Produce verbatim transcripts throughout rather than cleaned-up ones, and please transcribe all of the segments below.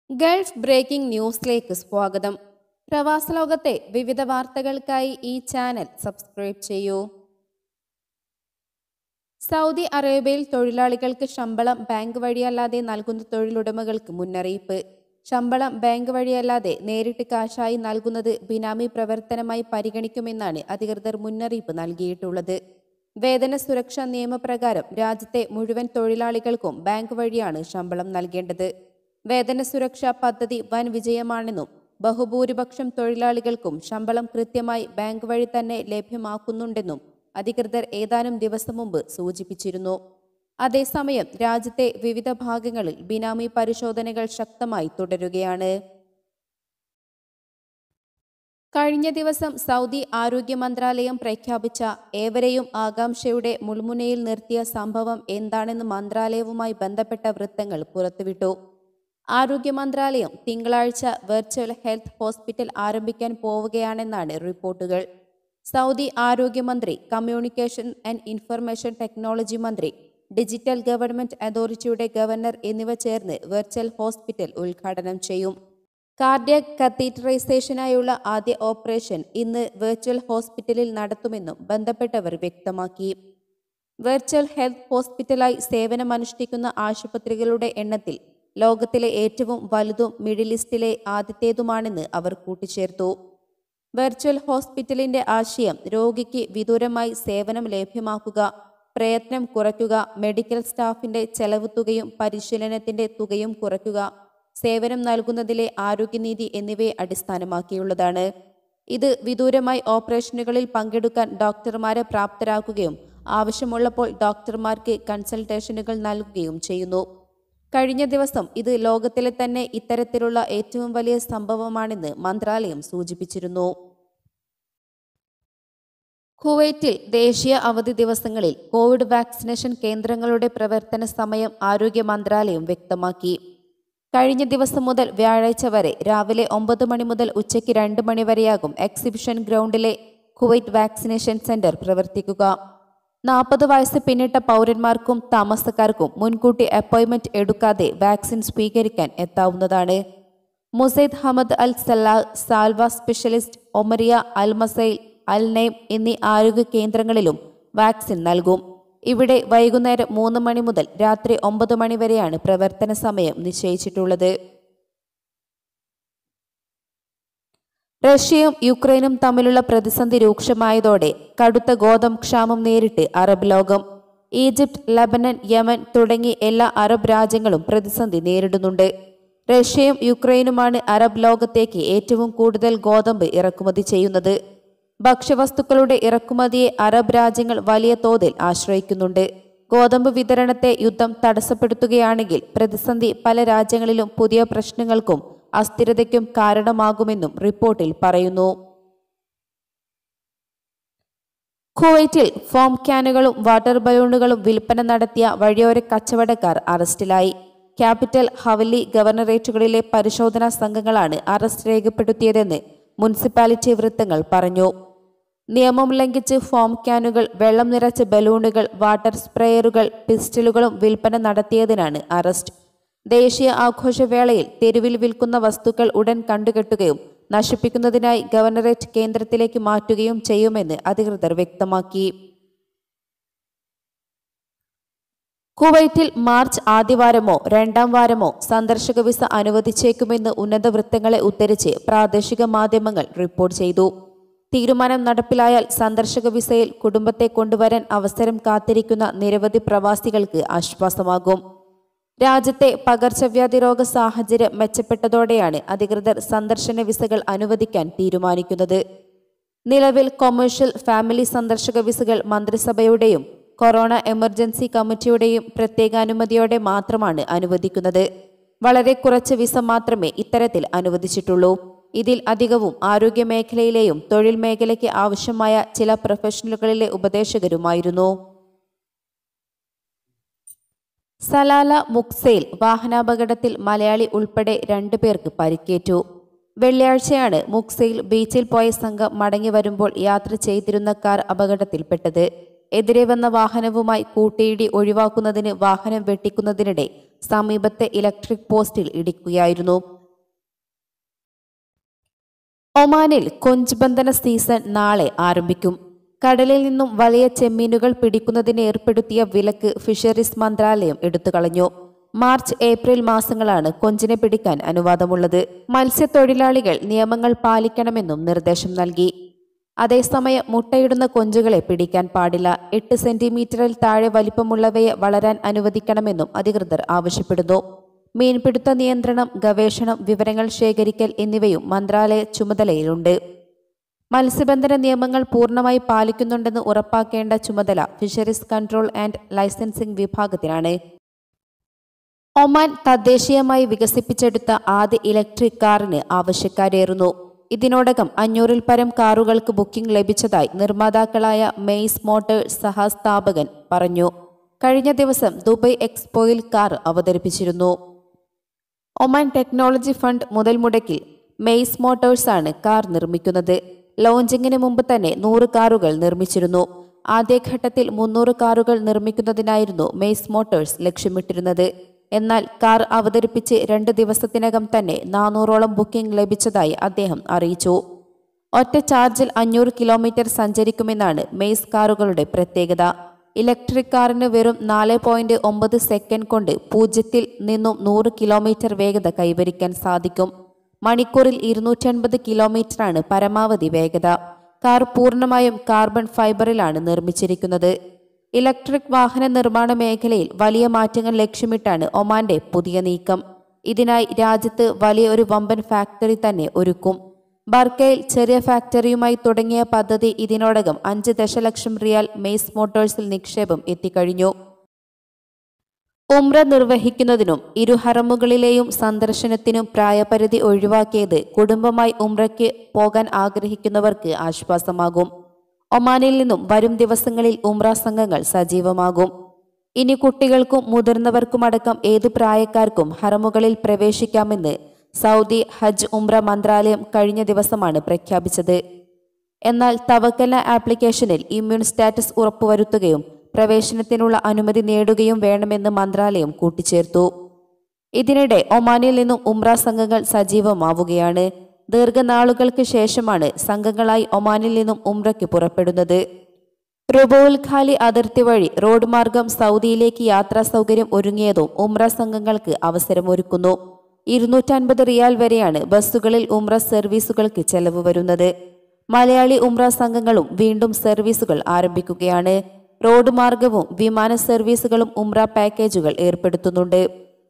Gulf breaking ന്യൂസിലേക്ക് സ്വാഗതം. പ്രവാസ ലോകത്തെ വിവിധ വാർത്തകൾക്കായി ഈ ചാനൽ സബ്സ്ക്രൈബ് ചെയ്യൂ. സൗദി അറേബ്യയിൽ തൊഴിലാളികൾക്ക് ശമ്പളം ബാങ്ക് വഴിയല്ലാതെ നൽകുന്ന തൊഴിലുടമകൾക്ക് മുന്നറിയിപ്പ്. ശമ്പളം ബാങ്ക് വഴിയല്ലാതെ നേരിട്ട് കാശായി നൽകുന്നത് ബിനാമി പ്രവർത്തനമായി പരിഗണിക്കുമെന്നാണ് അധികൃതർ മുന്നറിയിപ്പ് നൽകിയിട്ടുള്ളത്. വേതന സുരക്ഷാ നിയമപ്രകാരം രാജ്യത്തെ മുഴുവൻ തൊഴിലാളികൾക്കും ബാങ്ക് വഴിയാണ് ശമ്പളം നൽകേണ്ടത്. വേതന സുരക്ഷാ പദ്ധതി വൻ വിജയമാണെന്നും ബഹുഭൂരിപക്ഷം തൊഴിലാളികൾക്കും ശമ്പളം കൃത്യമായി ബാങ്ക് വഴി തന്നെ ലഭ്യമാക്കുന്നുണ്ടെന്നും അധികൃതർ ഏതാനും ദിവസം മുമ്പ് സൂചിപ്പിച്ചിരുന്നു. അതേസമയം രാജ്യത്തെ വിവിധ ഭാഗങ്ങളിൽ ബിനാമി പരിശോധനകൾ ശക്തമായി തുടരുകയാണ്. കഴിഞ്ഞ ദിവസം സൗദി ആരോഗ്യ മന്ത്രാലയം പ്രഖ്യാപിച്ച ഏവരെയും ആകാംക്ഷയുടെ മുൾമുനയിൽ നിർത്തിയ സംഭവം എന്താണെന്ന് മന്ത്രാലയവുമായി ബന്ധപ്പെട്ട വൃത്തങ്ങൾ പുറത്തുവിട്ടു. ആരോഗ്യ മന്ത്രാലയം തിങ്കളാഴ്ച വെർച്വൽ ഹെൽത്ത് ഹോസ്പിറ്റൽ ആരംഭിക്കാൻ പോവുകയാണെന്നാണ് റിപ്പോർട്ടുകൾ. സൗദി ആരോഗ്യമന്ത്രി, കമ്മ്യൂണിക്കേഷൻ ആൻഡ് ഇൻഫർമേഷൻ ടെക്നോളജി മന്ത്രി, ഡിജിറ്റൽ ഗവൺമെന്റ് അതോറിറ്റിയുടെ ഗവർണർ എന്നിവ ചേർന്ന് വെർച്വൽ ഹോസ്പിറ്റൽ ഉദ്ഘാടനം ചെയ്യും. കാർഡിയക് കത്തീറ്ററൈസേഷനായുള്ള ആദ്യ ഓപ്പറേഷൻ ഇന്ന് വെർച്വൽ ഹോസ്പിറ്റലിൽ നടത്തുമെന്നും ബന്ധപ്പെട്ടവർ വ്യക്തമാക്കി. വെർച്വൽ ഹെൽത്ത് ഹോസ്പിറ്റലായി സേവനമനുഷ്ഠിക്കുന്ന ആശുപത്രികളുടെ എണ്ണത്തിൽ ലോകത്തിലെ ഏറ്റവും വലുതും മിഡിൽ ഈസ്റ്റിലെ ആദ്യത്തേതുമാണെന്ന് അവർ കൂട്ടിച്ചേർത്തു. വെർച്വൽ ഹോസ്പിറ്റലിന്റെ ആശയം രോഗിക്ക് വിദൂരമായി സേവനം ലഭ്യമാക്കുക, പ്രയത്നം കുറയ്ക്കുക, മെഡിക്കൽ സ്റ്റാഫിന്റെ ചെലവ് തുകയും പരിശീലനത്തിന്റെ തുകയും കുറയ്ക്കുക, സേവനം നൽകുന്നതിലെ ആരോഗ്യനീതി എന്നിവയെ അടിസ്ഥാനമാക്കിയുള്ളതാണ്. ഇത് വിദൂരമായി ഓപ്പറേഷനുകളിൽ പങ്കെടുക്കാൻ ഡോക്ടർമാരെ പ്രാപ്തരാക്കുകയും ആവശ്യമുള്ളപ്പോൾ ഡോക്ടർമാർക്ക് കൺസൾട്ടേഷനുകൾ നൽകുകയും ചെയ്യുന്നു. കഴിഞ്ഞ ദിവസം ഇത് ലോകത്തിലെ തന്നെ ഇത്തരത്തിലുള്ള ഏറ്റവും വലിയ സംഭവമാണെന്ന് മന്ത്രാലയം സൂചിപ്പിച്ചിരുന്നു. കുവൈറ്റിൽ ദേശീയ അവധി ദിവസങ്ങളിൽ കോവിഡ് വാക്സിനേഷൻ കേന്ദ്രങ്ങളുടെ പ്രവർത്തന സമയം ആരോഗ്യ മന്ത്രാലയം വ്യക്തമാക്കി. കഴിഞ്ഞ ദിവസം മുതൽ വ്യാഴാഴ്ച വരെ രാവിലെ ഒമ്പത് മണി മുതൽ ഉച്ചയ്ക്ക് രണ്ട് മണി വരെയാകും എക്സിബിഷൻ ഗ്രൗണ്ടിലെ കുവൈറ്റ് വാക്സിനേഷൻ സെന്റർ പ്രവർത്തിക്കുക. നാൽപ്പത് വയസ്സ് പിന്നിട്ട പൗരന്മാർക്കും താമസക്കാർക്കും മുൻകൂട്ടി അപ്പോയിന്റ്മെന്റ് എടുക്കാതെ വാക്സിൻ സ്വീകരിക്കാൻ എത്താവുന്നതാണ്. Musaid Hamad Al Sala Salwa specialist, Omariya, Al Masayel, Al Naeem എന്നീ ആരോഗ്യ കേന്ദ്രങ്ങളിലും വാക്സിൻ നൽകും. ഇവിടെ വൈകുന്നേരം മൂന്ന് മണി മുതൽ രാത്രി ഒമ്പത് മണി വരെയാണ് പ്രവർത്തന സമയം നിശ്ചയിച്ചിട്ടുള്ളത്. റഷ്യയും യുക്രൈനും തമ്മിലുള്ള പ്രതിസന്ധി രൂക്ഷമായതോടെ കടുത്ത ഗോതമ്പ് ക്ഷാമം നേരിട്ട് അറബ് ലോകം. ഈജിപ്ത്, ലബനൻ, യമൻ തുടങ്ങി എല്ലാ അറബ് രാജ്യങ്ങളും പ്രതിസന്ധി നേരിടുന്നുണ്ട്. റഷ്യയും യുക്രൈനുമാണ് അറബ് ലോകത്തേക്ക് ഏറ്റവും കൂടുതൽ ഗോതമ്പ് ഇറക്കുമതി ചെയ്യുന്നത്. ഭക്ഷ്യവസ്തുക്കളുടെ ഇറക്കുമതിയെ അറബ് രാജ്യങ്ങൾ വലിയ തോതിൽ ആശ്രയിക്കുന്നുണ്ട്. ഗോതമ്പ് വിതരണത്തെ യുദ്ധം തടസ്സപ്പെടുത്തുകയാണെങ്കിൽ പ്രതിസന്ധി പല രാജ്യങ്ങളിലും പുതിയ പ്രശ്നങ്ങൾക്കും അസ്ഥിരതയ്ക്കും കാരണമാകുമെന്നും റിപ്പോർട്ടിൽ പറയുന്നു. കുവൈറ്റിൽ ഫോം ക്യാനുകളും വാട്ടർ ബലൂണുകളും വിൽപ്പന നടത്തിയ വഴിയോര കച്ചവടക്കാർ അറസ്റ്റിലായി. ക്യാപിറ്റൽ, ഹവല്ലി ഗവർണറേറ്റുകളിലെ പരിശോധനാ സംഘങ്ങളാണ് അറസ്റ്റ് രേഖപ്പെടുത്തിയതെന്ന് മുനിസിപ്പാലിറ്റി വൃത്തങ്ങൾ പറഞ്ഞു. നിയമം ലംഘിച്ച് ഫോം ക്യാനുകൾ, വെള്ളം നിറച്ച ബലൂണുകൾ, വാട്ടർ സ്പ്രേയറുകൾ, പിസ്റ്റലുകളും വിൽപ്പന നടത്തിയതിനാണ് അറസ്റ്റ്. ദേശീയ ആഘോഷവേളയിൽ തെരുവിൽ വിൽക്കുന്ന വസ്തുക്കൾ ഉടൻ കണ്ടുകെട്ടുകയും നശിപ്പിക്കുന്നതിനായി ഗവർണറേറ്റ് കേന്ദ്രത്തിലേക്ക് മാറ്റുകയും ചെയ്യുമെന്ന് അധികൃതർ വ്യക്തമാക്കി. കുവൈറ്റിൽ മാർച്ച് ആദ്യവാരമോ രണ്ടാം വാരമോ സന്ദർശക വിസ അനുവദിച്ചേക്കുമെന്ന് ഉന്നത വൃത്തങ്ങളെ ഉദ്ധരിച്ച് പ്രാദേശിക മാധ്യമങ്ങൾ റിപ്പോർട്ട് ചെയ്തു. തീരുമാനം നടപ്പിലായാൽ സന്ദർശക വിസയിൽ കുടുംബത്തെ കൊണ്ടുവരാൻ അവസരം കാത്തിരിക്കുന്ന നിരവധി പ്രവാസികൾക്ക് ആശ്വാസമാകും. രാജ്യത്തെ പകർച്ചവ്യാധി രോഗ സാഹചര്യം മെച്ചപ്പെട്ടതോടെയാണ് അധികൃതർ സന്ദർശന വിസകൾ അനുവദിക്കാൻ തീരുമാനിക്കുന്നത്. നിലവിൽ കൊമേഴ്ഷ്യൽ, ഫാമിലി സന്ദർശക വിസകൾ മന്ത്രിസഭയുടെയും കൊറോണ എമർജൻസി കമ്മിറ്റിയുടെയും പ്രത്യേകാനുമതിയോടെ മാത്രമാണ് അനുവദിക്കുന്നത്. വളരെ കുറച്ച് വിസ മാത്രമേ ഇത്തരത്തിൽ അനുവദിച്ചിട്ടുള്ളൂ. ഇതിൽ അധികവും ആരോഗ്യ മേഖലയിലെയും തൊഴിൽ മേഖലയ്ക്ക് ആവശ്യമായ ചില പ്രൊഫഷണലുകളിലെ ഉപദേശകരുമായിരുന്നു. സലാല മുക്സയിൽ വാഹനാപകടത്തിൽ മലയാളി ഉൾപ്പെടെ രണ്ടു പേർക്ക് പരിക്കേറ്റു. വെള്ളിയാഴ്ചയാണ് മുക്സയിൽ ബീച്ചിൽ പോയ സംഘം മടങ്ങി വരുമ്പോൾ യാത്ര ചെയ്തിരുന്ന കാർ അപകടത്തിൽപ്പെട്ടത്. എതിരെ വന്ന വാഹനവുമായി കൂട്ടിയിടി ഒഴിവാക്കുന്നതിന് വാഹനം വെട്ടിക്കുന്നതിനിടെ സമീപത്തെ ഇലക്ട്രിക് പോസ്റ്റിൽ ഇടിക്കുകയായിരുന്നു. ഒമാനിൽ കൊഞ്ച് ബന്ധന സീസൺ നാളെ ആരംഭിക്കും. കടലിൽ നിന്നും വലിയ ചെമ്മീനുകൾ പിടിക്കുന്നതിന് ഏർപ്പെടുത്തിയ വിലക്ക് ഫിഷറീസ് മന്ത്രാലയം എടുത്തുകളഞ്ഞു. മാർച്ച് ഏപ്രിൽ മാസങ്ങളാണ് കൊഞ്ചിനെ പിടിക്കാൻ അനുവാദമുള്ളത്. മത്സ്യത്തൊഴിലാളികൾ നിയമങ്ങൾ പാലിക്കണമെന്നും നിർദ്ദേശം നൽകി. അതേസമയം മുട്ടയിടുന്ന കൊഞ്ചുകളെ പിടിക്കാൻ പാടില്ല. എട്ട് സെന്റിമീറ്ററിൽ താഴെ വലിപ്പമുള്ളവയെ വളരാൻ അനുവദിക്കണമെന്നും അധികൃതർ ആവശ്യപ്പെടുന്നു. മീൻപിടുത്ത നിയന്ത്രണം, ഗവേഷണം, വിവരങ്ങൾ ശേഖരിക്കൽ എന്നിവയും മന്ത്രാലയ ചുമതലയിലുണ്ട്. മത്സ്യബന്ധന നിയമങ്ങൾ പൂർണ്ണമായി പാലിക്കുന്നുണ്ടെന്ന് ഉറപ്പാക്കേണ്ട ചുമതല ഫിഷറീസ് കൺട്രോൾ ആൻഡ് ലൈസൻസിംഗ് വിഭാഗത്തിനാണ്. ഒമാൻ തദ്ദേശീയമായി വികസിപ്പിച്ചെടുത്ത ആദ്യ ഇലക്ട്രിക് കാറിന് ആവശ്യക്കാരേറുന്നു. ഇതിനോടകം അഞ്ഞൂറിൽ പരം കാറുകൾക്ക് ബുക്കിംഗ് ലഭിച്ചതായി നിർമ്മാതാക്കളായ മെയ്സ് മോട്ടോഴ്സ് സഹസ്ഥാപകൻ പറഞ്ഞു. കഴിഞ്ഞ ദിവസം ദുബായ് എക്സ്പോയിൽ കാർ അവതരിപ്പിച്ചിരുന്നു. ഒമാൻ ടെക്നോളജി ഫണ്ട് മുതൽ മുടക്കിൽ മെയ്സ് മോട്ടോഴ്സ് ആണ് കാർ നിർമ്മിക്കുന്നത്. ലോഞ്ചിങ്ങിന് മുമ്പ് തന്നെ നൂറ് കാറുകൾ നിർമ്മിച്ചിരുന്നു. ആദ്യഘട്ടത്തിൽ മുന്നൂറ് കാറുകൾ നിർമ്മിക്കുന്നതിനായിരുന്നു മെയ്സ് മോട്ടോഴ്സ് ലക്ഷ്യമിട്ടിരുന്നത്. എന്നാൽ കാർ അവതരിപ്പിച്ച് രണ്ട് ദിവസത്തിനകം തന്നെ നാനൂറോളം ബുക്കിംഗ് ലഭിച്ചതായി അദ്ദേഹം അറിയിച്ചു. ഒറ്റ ചാർജിൽ അഞ്ഞൂറ് കിലോമീറ്റർ സഞ്ചരിക്കുമെന്നാണ് മെയ്സ് കാറുകളുടെ പ്രത്യേകത. ഇലക്ട്രിക് കാറിന് വെറും നാല് പോയിന്റ് ഒമ്പത് സെക്കൻഡ് കൊണ്ട് പൂജ്യത്തിൽ നിന്നും നൂറ് കിലോമീറ്റർ വേഗത കൈവരിക്കാൻ സാധിക്കും. മണിക്കൂറിൽ ഇരുന്നൂറ്റി അൻപത് കിലോമീറ്ററാണ് പരമാവധി വേഗത. കാർ പൂർണ്ണമായും കാർബൺ ഫൈബറിലാണ് നിർമ്മിച്ചിരിക്കുന്നത്. ഇലക്ട്രിക് വാഹന നിർമ്മാണ മേഖലയിൽ വലിയ മാറ്റങ്ങൾ ലക്ഷ്യമിട്ടാണ് ഒമാന്റെ പുതിയ നീക്കം. ഇതിനായി രാജ്യത്ത് വലിയ ഒരു വമ്പൻ ഫാക്ടറി തന്നെ ഒരുക്കും. ബർക്കയിൽ ചെറിയ ഫാക്ടറിയുമായി തുടങ്ങിയ പദ്ധതി ഇതിനോടകം അഞ്ച് ദശലക്ഷം റിയാൽ മെയ്സ് മോട്ടോഴ്സിൽ നിക്ഷേപം എത്തിക്കഴിഞ്ഞു. ഉംറ നിർവഹിക്കുന്നതിനും ഇരു ഹറമുകളിലെയും സന്ദർശനത്തിനും പ്രായപരിധി ഒഴിവാക്കിയത് കുടുംബമായി ഉംറയ്ക്ക് പോകാൻ ആഗ്രഹിക്കുന്നവർക്ക് ആശ്വാസമാകും. ഒമാനിൽ നിന്നും വരും ദിവസങ്ങളിൽ ഉംറ സംഘങ്ങൾ സജീവമാകും. ഇനി കുട്ടികൾക്കും മുതിർന്നവർക്കുമടക്കം ഏതു പ്രായക്കാർക്കും ഹറമുകളിൽ പ്രവേശിക്കാമെന്ന് സൗദി ഹജ്ജ് ഉംറ മന്ത്രാലയം കഴിഞ്ഞ ദിവസമാണ് പ്രഖ്യാപിച്ചത്. എന്നാൽ തവക്കല ആപ്ലിക്കേഷനിൽ ഇമ്മ്യൂൺ സ്റ്റാറ്റസ് ഉറപ്പുവരുത്തുകയും പ്രവേശനത്തിനുള്ള അനുമതി നേടുകയും വേണമെന്ന് മന്ത്രാലയം കൂട്ടിച്ചേർത്തു. ഇതിനിടെ ഒമാനിൽ നിന്നും ഉംറ സംഘങ്ങൾ സജീവമാവുകയാണ്. ദീർഘനാളുകൾക്ക് ശേഷമാണ് സംഘങ്ങളായി ഒമാനിൽ നിന്നും ഉംറയ്ക്ക് പുറപ്പെടുന്നത്. റുബുൽ ഖാലി അതിർത്തി വഴി റോഡ് മാർഗം സൗദിയിലേക്ക് യാത്രാ സൗകര്യം ഒരുങ്ങിയതും ഉംറ സംഘങ്ങൾക്ക് അവസരമൊരുക്കുന്നു. ഇരുന്നൂറ്റൻപത് റിയാൽ വരെയാണ് ബസ്സുകളിൽ ഉംറ സർവീസുകൾക്ക് ചെലവ് വരുന്നത്. മലയാളി ഉംറ സംഘങ്ങളും വീണ്ടും സർവീസുകൾ ആരംഭിക്കുകയാണ്. റോഡ് മാർഗവും വിമാന സർവീസുകളും ഉംറ പാക്കേജുകൾ ഏർപ്പെടുത്തുന്നുണ്ട്.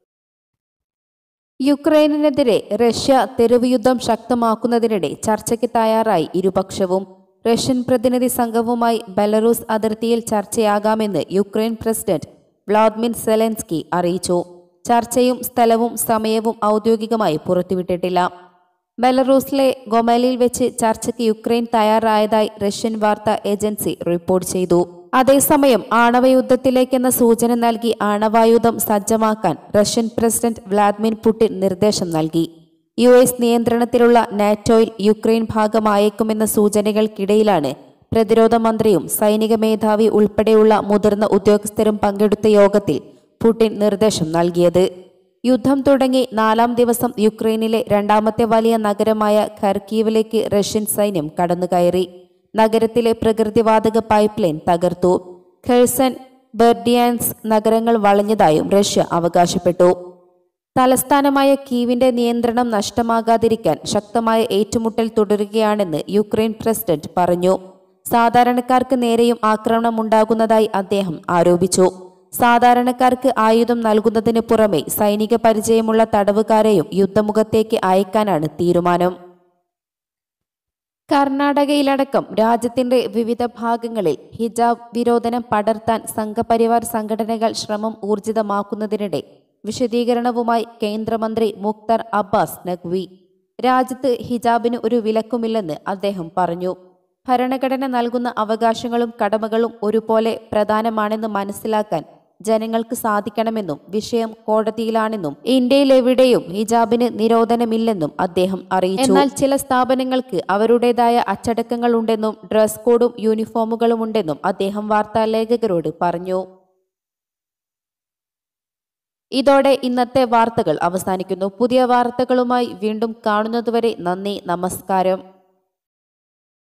യുക്രൈനെതിരെ റഷ്യ തെരുവ് യുദ്ധം ശക്തമാക്കുന്നതിനിടെ ചർച്ചയ്ക്ക് തയ്യാറായി ഇരുപക്ഷവും. റഷ്യൻ പ്രതിനിധി സംഘവുമായി ബെലറൂസ് അതിർത്തിയിൽ ചർച്ചയാകാമെന്ന് യുക്രൈൻ പ്രസിഡന്റ് വ്ളാദിമിർ സെലൻസ്കി അറിയിച്ചു. ചർച്ചയും സ്ഥലവും സമയവും ഔദ്യോഗികമായി പുറത്തുവിട്ടിട്ടില്ല. ബെലറൂസിലെ ഗൊമലിൽ വെച്ച് ചർച്ചയ്ക്ക് യുക്രൈൻ തയ്യാറായതായി റഷ്യൻ വാർത്താ ഏജൻസി റിപ്പോർട്ട് ചെയ്തു. അതേസമയം ആണവയുദ്ധത്തിലേക്കെന്ന സൂചന നൽകി ആണവായുധം സജ്ജമാക്കാൻ റഷ്യൻ പ്രസിഡന്റ് വ്ളാദിമിർ പുടിൻ നിർദ്ദേശം നൽകി. യു എസ് നിയന്ത്രണത്തിലുള്ള നാറ്റോയിൽ യുക്രൈൻ ഭാഗമായേക്കുമെന്ന സൂചനകൾക്കിടയിലാണ് പ്രതിരോധ മന്ത്രിയും സൈനിക മേധാവി ഉൾപ്പെടെയുള്ള മുതിർന്ന ഉദ്യോഗസ്ഥരും പങ്കെടുത്ത യോഗത്തിൽ പുടിൻ നിർദ്ദേശം നൽകിയത്. യുദ്ധം തുടങ്ങി നാലാം ദിവസം യുക്രൈനിലെ രണ്ടാമത്തെ വലിയ നഗരമായ ഖർക്കീവിലേക്ക് റഷ്യൻ സൈന്യം കടന്നുകയറി. നഗരത്തിലെ പ്രകൃതിവാതക പൈപ്പ് ലൈൻ തകർത്തു. ഖെർസൺ, ബെർഡിയാൻസ് നഗരങ്ങൾ വളഞ്ഞതായും റഷ്യ അവകാശപ്പെട്ടു. തലസ്ഥാനമായ കീവിന്റെ നിയന്ത്രണം നഷ്ടമാകാതിരിക്കാൻ ശക്തമായ ഏറ്റുമുട്ടൽ തുടരുകയാണെന്ന് യുക്രൈൻ പ്രസിഡന്റ് പറഞ്ഞു. സാധാരണക്കാർക്ക് നേരെയും ആക്രമണമുണ്ടാകുന്നതായി അദ്ദേഹം ആരോപിച്ചു. സാധാരണക്കാർക്ക് ആയുധം നൽകുന്നതിന് പുറമെ സൈനിക പരിചയമുള്ള തടവുകാരെയും യുദ്ധമുഖത്തേക്ക് അയക്കാനാണ് തീരുമാനം. കർണാടകയിലടക്കം രാജ്യത്തിന്റെ വിവിധ ഭാഗങ്ങളിൽ ഹിജാബ് വിരോധനം പടർത്താൻ സംഘപരിവാർ സംഘടനകൾ ശ്രമം ഊർജിതമാക്കുന്നതിനിടെ വിശദീകരണവുമായി കേന്ദ്രമന്ത്രി മുഖ്താർ അബ്ബാസ് നഖ്വി. രാജ്യത്ത് ഹിജാബിന് ഒരു വിലക്കുമില്ലെന്ന് അദ്ദേഹം പറഞ്ഞു. ഭരണഘടന നൽകുന്ന അവകാശങ്ങളും കടമകളും ഒരുപോലെ പ്രധാനമാണെന്ന് മനസ്സിലാക്കാൻ ജനങ്ങൾക്ക് സാധിക്കണമെന്നും വിഷയം കോടതിയിലാണെന്നും ഇന്ത്യയിലെവിടെയും ഹിജാബിന് നിരോധനമില്ലെന്നും അദ്ദേഹം അറിയിച്ചു. എന്നാൽ ചില സ്ഥാപനങ്ങൾക്ക് അവരുടേതായ അച്ചടക്കങ്ങളുണ്ടെന്നും ഡ്രസ് കോഡും യൂണിഫോമുകളും ഉണ്ടെന്നും അദ്ദേഹം വാർത്താലേഖകരോട് പറഞ്ഞു. ഇതോടെ ഇന്നത്തെ വാർത്തകൾ അവസാനിക്കുന്നു. പുതിയ വാർത്തകളുമായി വീണ്ടും കാണുന്നതുവരെ നന്ദി, നമസ്കാരം.